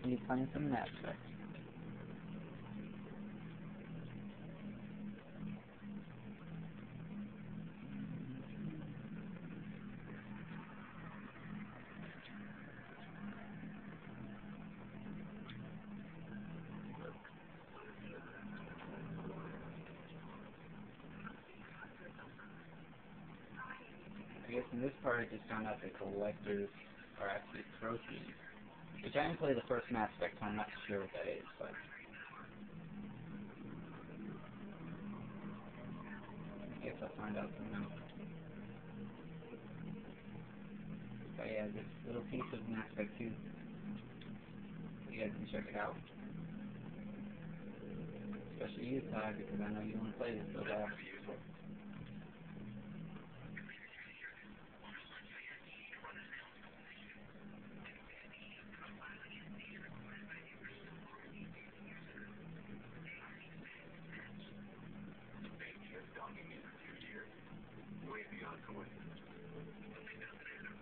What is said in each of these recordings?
continue playing some Mass Effect. I guess in this part I just found out that collectors are actually trophies. Which I didn't play the first Mass Effect, so I'm not sure what that is, but I guess I'll find out soon. But yeah, this little piece of Mass Effect 2. You guys can check it out. Especially you, Ty, because I know you want to play this so bad.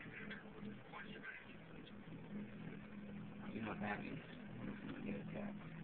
You know what that means. Get attacked.